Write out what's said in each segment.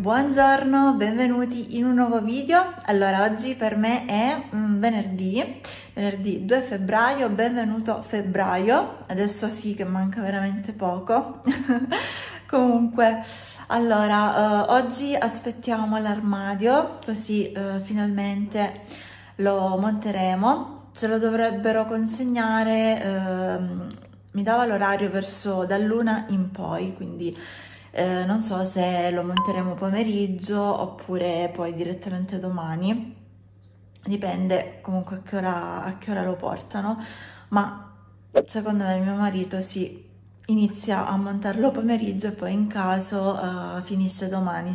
Buongiorno, benvenuti in un nuovo video. Allora, oggi per me è venerdì 2 febbraio, benvenuto febbraio. Adesso sì che manca veramente poco. Comunque, allora, oggi aspettiamo l'armadio, così finalmente lo monteremo. Ce lo dovrebbero consegnare, mi dava l'orario verso dall'1 in poi, quindi non so se lo monteremo pomeriggio oppure poi direttamente domani, dipende comunque a che ora lo portano, ma secondo me mio marito inizia a montarlo pomeriggio e poi in caso finisce domani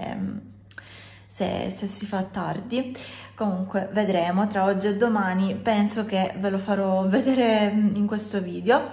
se si fa tardi. Comunque vedremo, tra oggi e domani penso che ve lo farò vedere in questo video.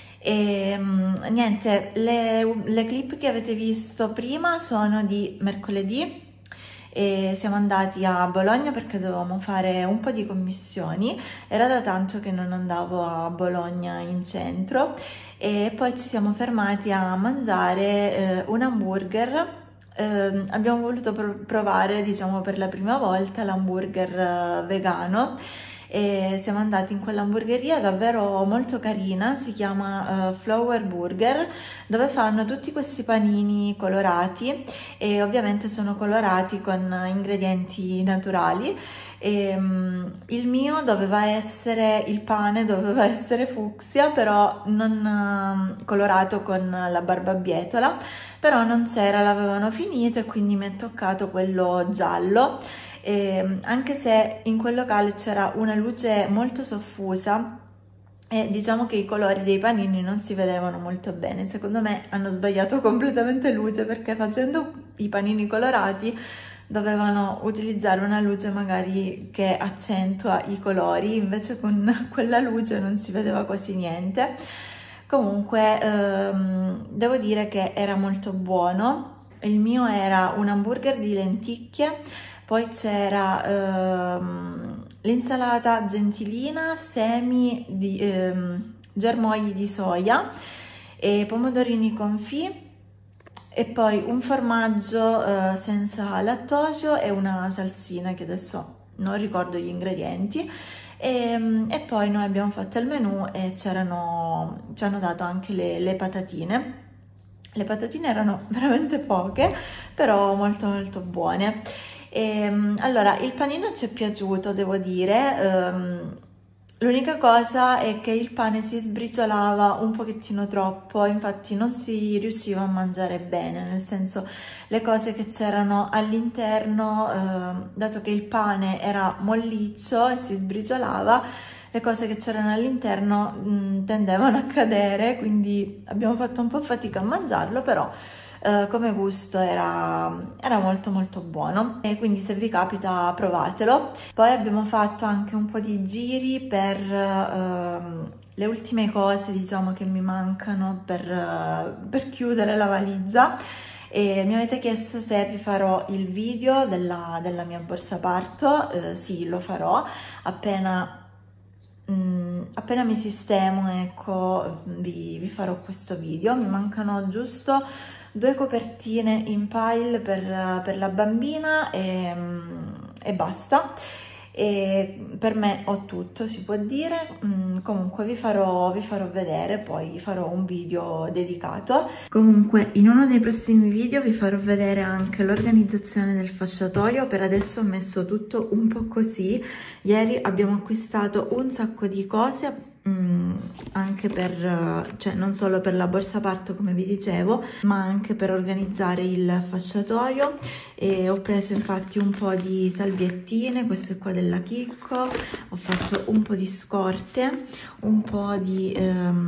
E niente, le clip che avete visto prima sono di mercoledì e siamo andati a Bologna perché dovevamo fare un po' di commissioni. Era da tanto che non andavo a Bologna in centro e poi ci siamo fermati a mangiare un hamburger. Abbiamo voluto provare, diciamo, per la prima volta l'hamburger vegano. E siamo andati in quell'hamburgeria davvero molto carina, si chiama Flower Burger, dove fanno tutti questi panini colorati e ovviamente sono colorati con ingredienti naturali. E, il mio il pane doveva essere fucsia, però non colorato con la barbabietola, però non c'era, l'avevano finito e quindi mi è toccato quello giallo. E anche se in quel locale c'era una luce molto soffusa e diciamo che i colori dei panini non si vedevano molto bene, secondo me hanno sbagliato completamente luce, perché facendo i panini colorati dovevano utilizzare una luce magari che accentua i colori, invece con quella luce non si vedeva quasi niente. Comunque devo dire che era molto buono. Il mio era un hamburger di lenticchie, poi c'era l'insalata gentilina, semi di germogli di soia e pomodorini confit, e poi un formaggio senza lattosio e una salsina che adesso non ricordo gli ingredienti. E poi noi abbiamo fatto il menù e ci hanno dato anche le patatine. Le patatine erano veramente poche, però molto molto buone. Allora, il panino ci è piaciuto, devo dire. L'unica cosa è che il pane si sbriciolava un pochettino troppo, infatti non si riusciva a mangiare bene, nel senso, le cose che c'erano all'interno, dato che il pane era molliccio e si sbriciolava, le cose che c'erano all'interno tendevano a cadere, quindi abbiamo fatto un po' fatica a mangiarlo, però come gusto era molto molto buono, e quindi se vi capita provatelo. Poi abbiamo fatto anche un po' di giri per le ultime cose, diciamo, che mi mancano per chiudere la valigia, e mi avete chiesto se vi farò il video della mia borsa parto. Sì, lo farò appena mi sistemo, ecco, vi farò questo video. Mi mancano giusto 2 copertine in pile per la bambina e basta. E per me ho tutto, si può dire. Comunque vi farò vedere, poi farò un video dedicato. Comunque in uno dei prossimi video vi farò vedere anche l'organizzazione del fasciatoio. Per adesso ho messo tutto un po' così. Ieri abbiamo acquistato un sacco di cose, anche cioè non solo per la borsa parto come vi dicevo, ma anche per organizzare il fasciatoio. E ho preso infatti un po' di salviettine, queste qua della Chicco, ho fatto un po' di scorte, un po' di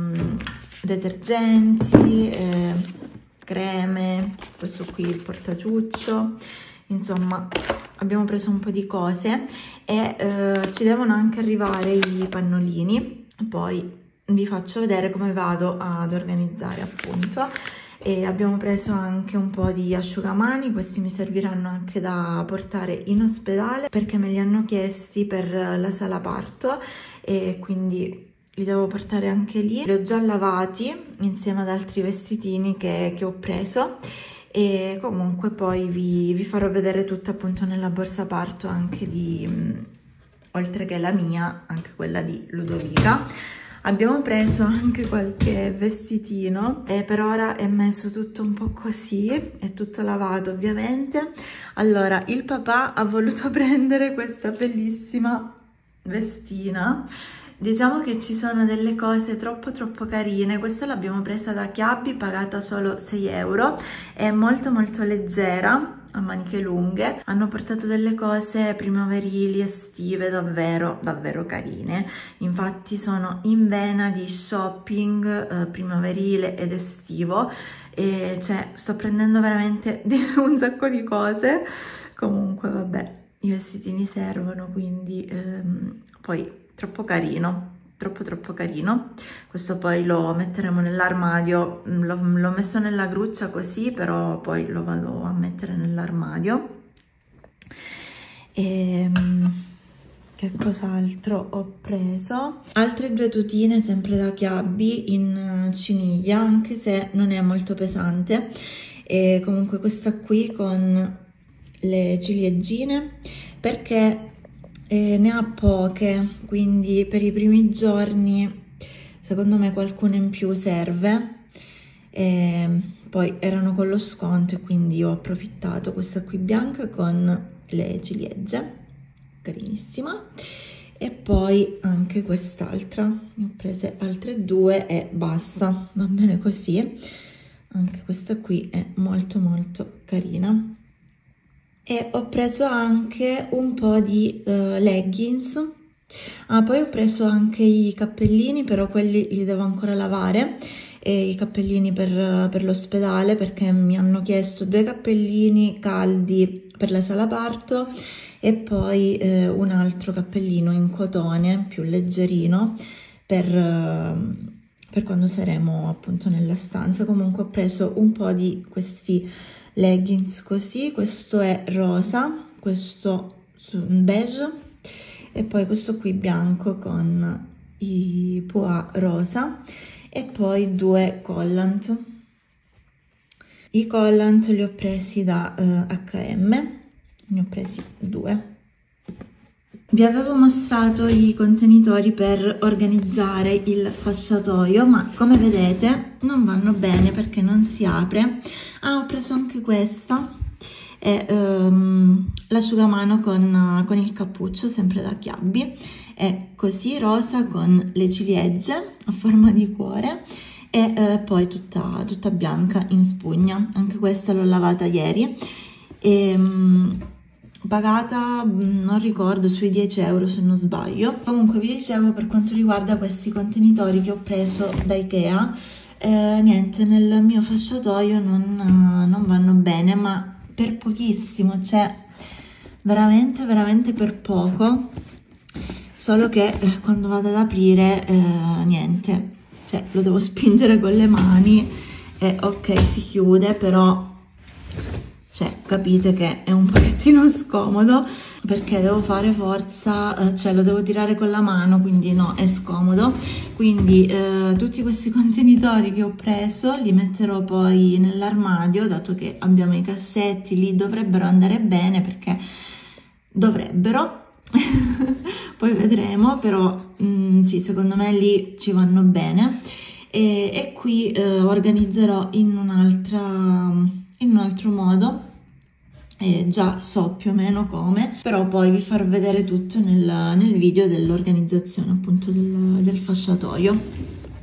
detergenti, creme, questo qui il portaciuccio, insomma abbiamo preso un po' di cose e ci devono anche arrivare i pannolini. Poi vi faccio vedere come vado ad organizzare, appunto. E abbiamo preso anche un po' di asciugamani, questi mi serviranno anche da portare in ospedale perché me li hanno chiesti per la sala parto e quindi li devo portare anche lì. Li ho già lavati insieme ad altri vestitini che ho preso e comunque poi vi farò vedere tutto appunto nella borsa parto anche oltre che la mia, anche quella di Ludovica. Abbiamo preso anche qualche vestitino e per ora è messo tutto un po' così, è tutto lavato ovviamente. Allora, il papà ha voluto prendere questa bellissima vestina. Diciamo che ci sono delle cose troppo carine. Questa l'abbiamo presa da Chiabi, pagata solo 6 euro, è molto leggera, a maniche lunghe. Hanno portato delle cose primaverili, estive, davvero carine. Infatti sono in vena di shopping primaverile ed estivo, e cioè sto prendendo veramente un sacco di cose. Comunque vabbè, i vestitini servono, quindi poi troppo carino, troppo carino. Questo poi lo metteremo nell'armadio, l'ho messo nella gruccia così, però poi lo vado a mettere nell'armadio. E che cos'altro ho preso? Altre 2 tutine sempre da Chiabi in ciniglia, anche se non è molto pesante. E comunque questa qui con le ciliegine, perché ne ha poche, quindi per i primi giorni secondo me qualcuno in più serve. Poi erano con lo sconto e quindi ho approfittato. Questa qui bianca con le ciliegie, carinissima, e poi anche quest'altra. Ne ho prese altre 2 e basta, va bene così. Anche questa qui è molto carina. E ho preso anche un po' di leggings. Poi ho preso anche i cappellini, però quelli li devo ancora lavare, e i cappellini per l'ospedale, perché mi hanno chiesto 2 cappellini caldi per la sala parto e poi un altro cappellino in cotone più leggerino per quando saremo appunto nella stanza. Comunque ho preso un po' di questi leggings così. Questo è rosa, questo beige e poi questo qui bianco con i pois rosa, e poi 2 collant. I collant li ho presi da H&M, ne ho presi 2. Vi avevo mostrato i contenitori per organizzare il fasciatoio, ma come vedete non vanno bene perché non si apre. Ho preso anche questa, è l'asciugamano con il cappuccio, sempre da Chiabi. È così rosa con le ciliegie a forma di cuore e poi tutta bianca in spugna. Anche questa l'ho lavata ieri e pagata, non ricordo, sui 10 euro se non sbaglio. Comunque vi dicevo, per quanto riguarda questi contenitori che ho preso da Ikea, niente, nel mio fasciatoio non vanno bene, ma per pochissimo, cioè veramente per poco. Solo che quando vado ad aprire niente, cioè lo devo spingere con le mani e ok, si chiude, però cioè capite che è un pochettino scomodo perché devo fare forza, cioè lo devo tirare con la mano, quindi no, è scomodo. Quindi tutti questi contenitori che ho preso li metterò poi nell'armadio, dato che abbiamo i cassetti, lì dovrebbero andare bene, perché dovrebbero poi vedremo, però sì, secondo me lì ci vanno bene. E qui organizzerò in un altro modo, già so più o meno come, però poi vi farò vedere tutto nel video dell'organizzazione appunto del fasciatoio.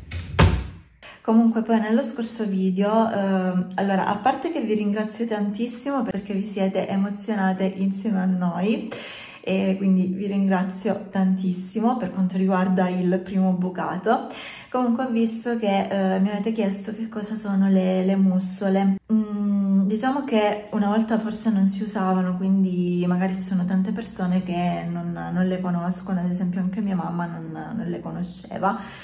Comunque poi nello scorso video, allora, a parte che vi ringrazio tantissimo perché vi siete emozionate insieme a noi, e quindi vi ringrazio tantissimo per quanto riguarda il primo bucato. Comunque ho visto che mi avete chiesto che cosa sono le mussole. Diciamo che una volta forse non si usavano, quindi magari ci sono tante persone che non le conoscono, ad esempio anche mia mamma non le conosceva.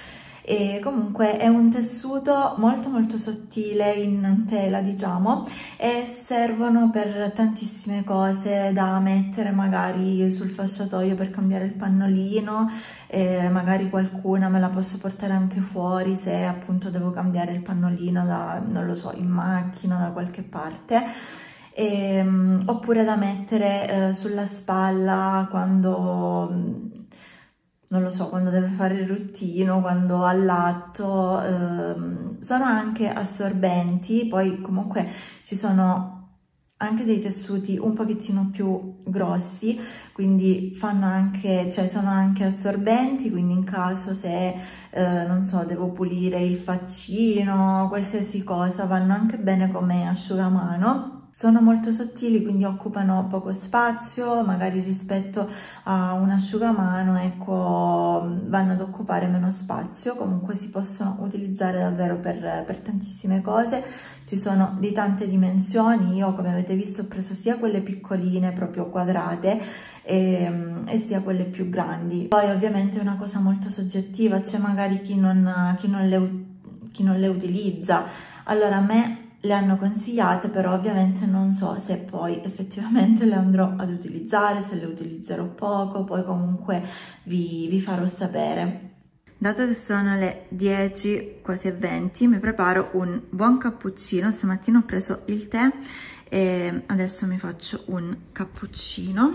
e comunque è un tessuto molto molto sottile in tela, diciamo, e servono per tantissime cose da mettere magari sul fasciatoio per cambiare il pannolino, magari qualcuna me la posso portare anche fuori se appunto devo cambiare il pannolino da, non lo so, in macchina, da qualche parte. Oppure da mettere sulla spalla quando, non lo so, quando deve fare il ruttino, quando ha l'atto. Sono anche assorbenti, poi comunque ci sono anche dei tessuti un pochettino più grossi, quindi fanno anche, cioè sono anche assorbenti, quindi in caso se non so, devo pulire il faccino, qualsiasi cosa, vanno anche bene come asciugamano. Sono molto sottili, quindi occupano poco spazio, magari rispetto a un asciugamano, ecco, vanno ad occupare meno spazio. Comunque si possono utilizzare davvero per tantissime cose. Ci sono di tante dimensioni, io come avete visto ho preso sia quelle piccoline, proprio quadrate, e sia quelle più grandi. Poi ovviamente è una cosa molto soggettiva, c'è magari chi non le utilizza. Allora a me le hanno consigliate, però ovviamente non so se poi effettivamente le andrò ad utilizzare, se le utilizzerò poco, poi comunque vi farò sapere. Dato che sono le 10, quasi e 20, mi preparo un buon cappuccino. Stamattina ho preso il tè e adesso mi faccio un cappuccino.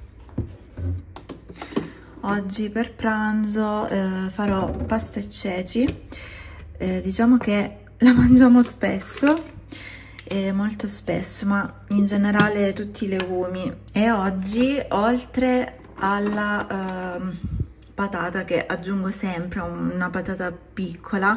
Oggi per pranzo farò pasta e ceci. Diciamo che la mangiamo spesso, molto spesso, ma in generale tutti i legumi. E oggi, oltre alla patata, che aggiungo sempre una patata piccola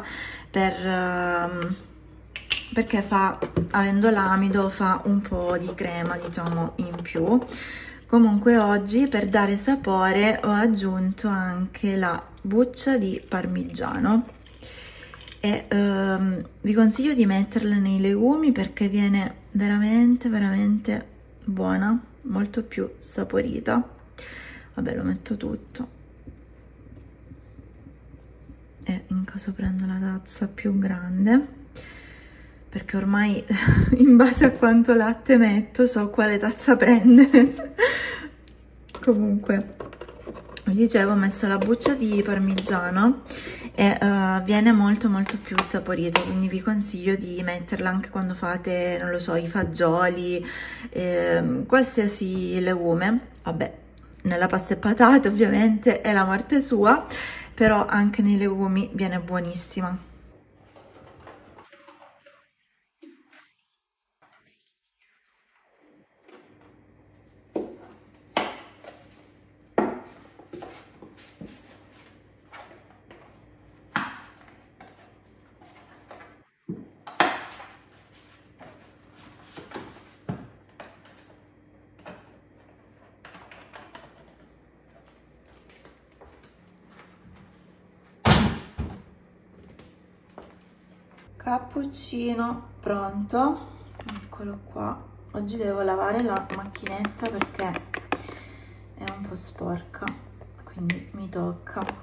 perché fa, avendo l'amido, fa un po' di crema, diciamo, in più. Comunque oggi, per dare sapore, ho aggiunto anche la buccia di parmigiano. E vi consiglio di metterla nei legumi perché viene veramente veramente buona, molto più saporita. Vabbè, lo metto tutto e in caso prendo la tazza più grande, perché ormai in base a quanto latte metto so quale tazza prendere. Comunque vi dicevo, ho messo la buccia di parmigiano e viene molto molto più saporito, quindi vi consiglio di metterla anche quando fate, non lo so, i fagioli, qualsiasi legume. Vabbè, nella pasta e patate ovviamente è la morte sua, però anche nei legumi viene buonissima. Cappuccino pronto, eccolo qua. Oggi devo lavare la macchinetta perché è un po' sporca, quindi mi tocca.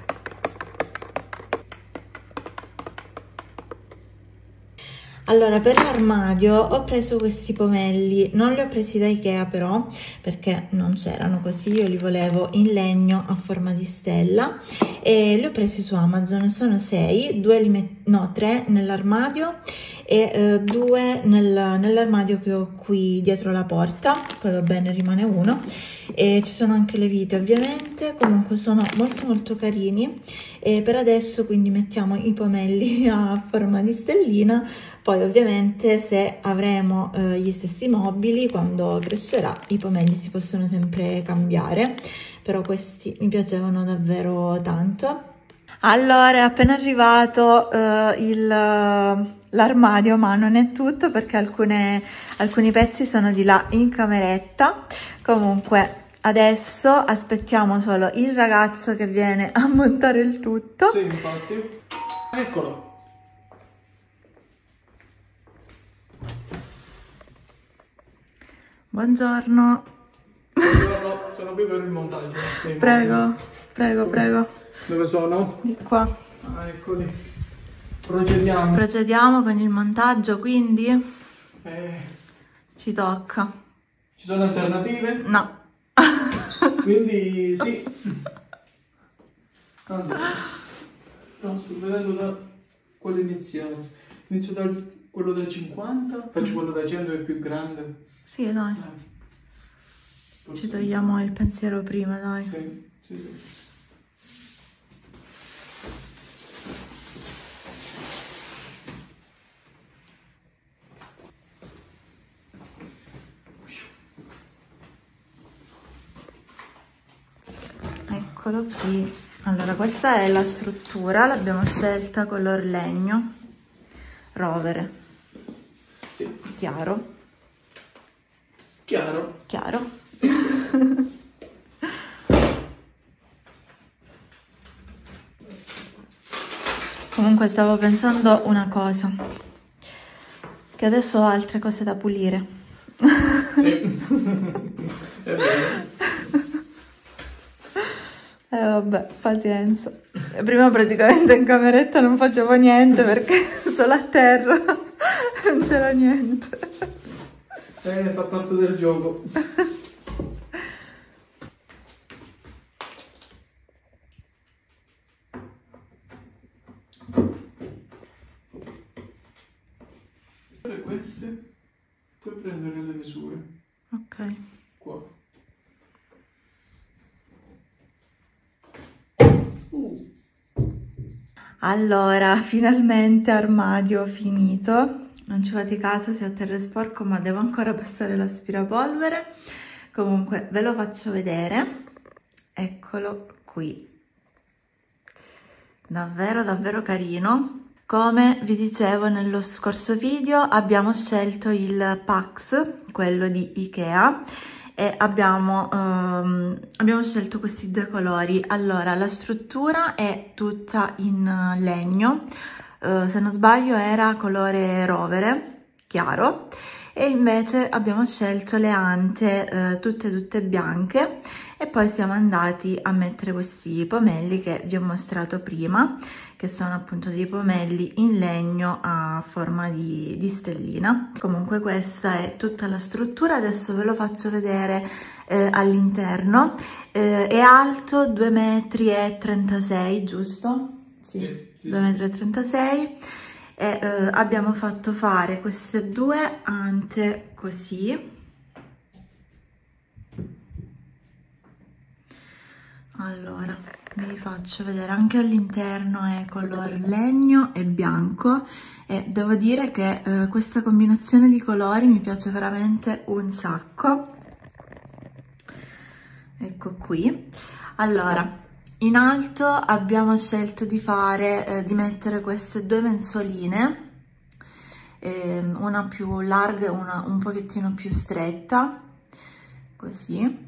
Allora, per l'armadio ho preso questi pomelli, non li ho presi da Ikea però, perché non c'erano così, io li volevo in legno a forma di stella e li ho presi su Amazon. Sono 6, 3 nell'armadio e 2 nell'armadio che ho qui dietro la porta, poi va bene, rimane uno. E ci sono anche le vite ovviamente, comunque sono molto molto carini. E per adesso quindi mettiamo i pomelli a forma di stellina, poi ovviamente se avremo gli stessi mobili, quando crescerà i pomelli si possono sempre cambiare, però questi mi piacevano davvero tanto. Allora, è appena arrivato l'armadio, ma non è tutto perché alcuni pezzi sono di là in cameretta. Comunque adesso aspettiamo solo il ragazzo che viene a montare il tutto. Sì, infatti. Eccolo. Buongiorno. Buongiorno, sono qui per il montaggio. Prego, prego, prego. Dove sono? Di qua. Ah, eccoli. Procediamo. Procediamo con il montaggio, quindi ci tocca. Ci sono alternative? No. Quindi sì. Allora, no, sto vedendo da quale iniziamo. Inizio da quello da 50, faccio quello da 100 che è più grande. Sì, dai. Ci togliamo il pensiero prima, dai. Sì, sì. Eccolo qui. Allora, questa è la struttura, l'abbiamo scelta color legno, rovere. Sì. Chiaro. Chiaro. Chiaro. Comunque stavo pensando una cosa, che adesso ho altre cose da pulire. Sì. È vero. Vabbè, pazienza. Prima praticamente in cameretta non facevo niente perché solo a terra non c'era niente. Fa parte del gioco. Queste puoi prendere le misure. Ok. Qua. Allora, finalmente armadio finito. Non ci fate caso se a terra è sporco, ma devo ancora passare l'aspirapolvere. Comunque ve lo faccio vedere. Eccolo qui. Davvero davvero carino. Come vi dicevo nello scorso video, abbiamo scelto il Pax, quello di Ikea, e abbiamo scelto questi due colori. Allora, la struttura è tutta in legno, se non sbaglio era colore rovere, chiaro, e invece abbiamo scelto le ante tutte bianche, e poi siamo andati a mettere questi pomelli che vi ho mostrato prima, che sono appunto dei pomelli in legno a forma di stellina. Comunque questa è tutta la struttura, adesso ve lo faccio vedere all'interno. È alto 2,36 m, giusto? Sì, 2,36 m. E abbiamo fatto fare queste due ante così. Allora, vi faccio vedere, anche all'interno è color legno e bianco, e devo dire che questa combinazione di colori mi piace veramente un sacco. Ecco qui. allora in alto abbiamo scelto di mettere queste due mensoline, una più larga e una un pochettino più stretta, così.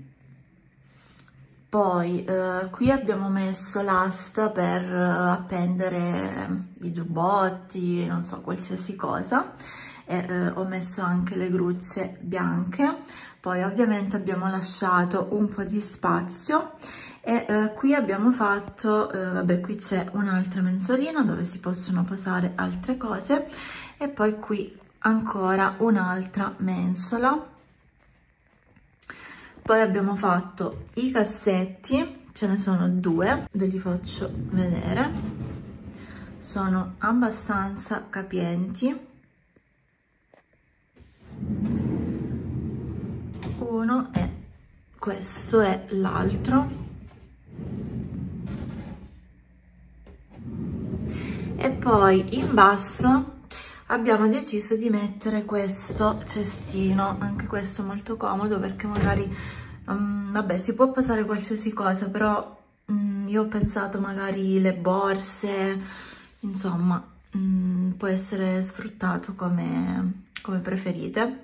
Poi qui abbiamo messo l'asta per appendere i giubbotti, non so, qualsiasi cosa, e ho messo anche le grucce bianche. Poi ovviamente abbiamo lasciato un po' di spazio, e qui abbiamo fatto, vabbè, qui c'è un'altra mensolina dove si possono posare altre cose, e poi qui ancora un'altra mensola. Poi abbiamo fatto i cassetti, ce ne sono due, ve li faccio vedere, sono abbastanza capienti. Uno e questo è l'altro. E poi in basso abbiamo deciso di mettere questo cestino, anche questo molto comodo perché magari, vabbè, si può posare qualsiasi cosa, però io ho pensato magari le borse, insomma, può essere sfruttato come preferite.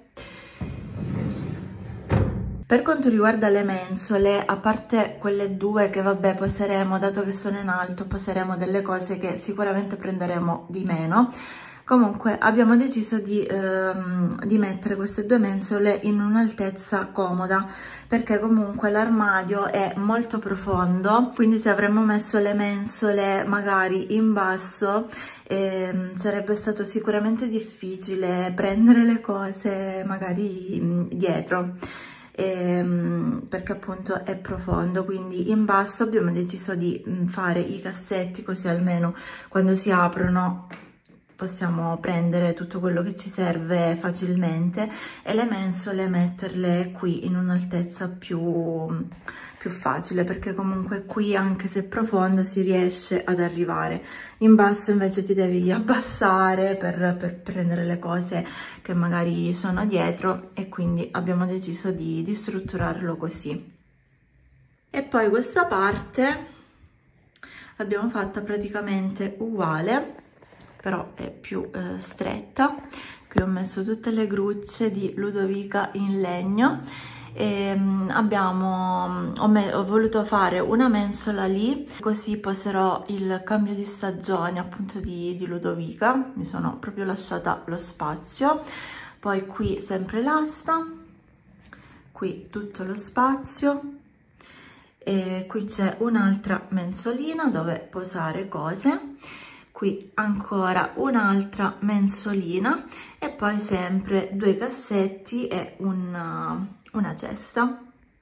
Per quanto riguarda le mensole, a parte quelle due che vabbè poseremo, dato che sono in alto, poseremo delle cose che sicuramente prenderemo di meno. Comunque abbiamo deciso di mettere queste due mensole in un'altezza comoda, perché comunque l'armadio è molto profondo, quindi se avremmo messo le mensole magari in basso sarebbe stato sicuramente difficile prendere le cose magari dietro, perché appunto è profondo. Quindi in basso abbiamo deciso di fare i cassetti, così almeno quando si aprono possiamo prendere tutto quello che ci serve facilmente, e le mensole metterle qui in un'altezza più facile, perché comunque qui, anche se è profondo, si riesce ad arrivare. In basso invece ti devi abbassare per prendere le cose che magari sono dietro, e quindi abbiamo deciso di strutturarlo così. E poi questa parte l'abbiamo fatta praticamente uguale, però è più stretta. Qui ho messo tutte le grucce di Ludovica in legno, e ho voluto fare una mensola lì, così poserò il cambio di stagione appunto di Ludovica. Mi sono proprio lasciata lo spazio. Poi qui sempre l'asta, qui tutto lo spazio, e qui c'è un'altra mensolina dove posare cose. Qui ancora un'altra mensolina, e poi sempre due cassetti e una cesta.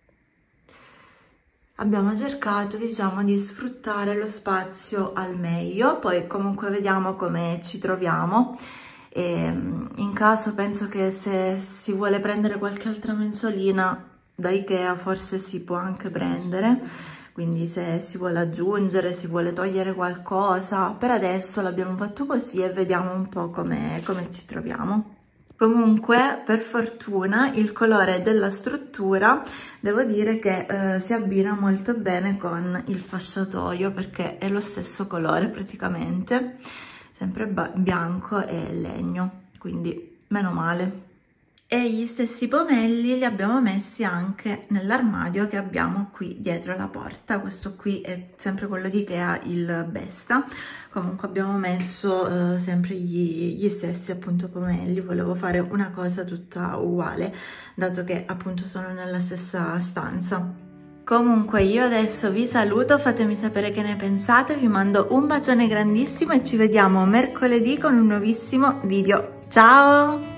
Abbiamo cercato, diciamo, di sfruttare lo spazio al meglio. Poi comunque vediamo come ci troviamo, e in caso penso che se si vuole prendere qualche altra mensolina da Ikea forse si può anche prendere. Quindi se si vuole aggiungere, si vuole togliere qualcosa, per adesso l'abbiamo fatto così e vediamo un po' come ci troviamo. Comunque, per fortuna, il colore della struttura devo dire che si abbina molto bene con il fasciatoio, perché è lo stesso colore praticamente, sempre bianco e legno, quindi meno male. E gli stessi pomelli li abbiamo messi anche nell'armadio che abbiamo qui dietro la porta. Questo qui è sempre quello di Ikea, il Besta. Comunque abbiamo messo sempre gli stessi appunto pomelli. Volevo fare una cosa tutta uguale, dato che appunto sono nella stessa stanza. Comunque io adesso vi saluto, fatemi sapere che ne pensate, vi mando un bacione grandissimo e ci vediamo mercoledì con un nuovissimo video. Ciao!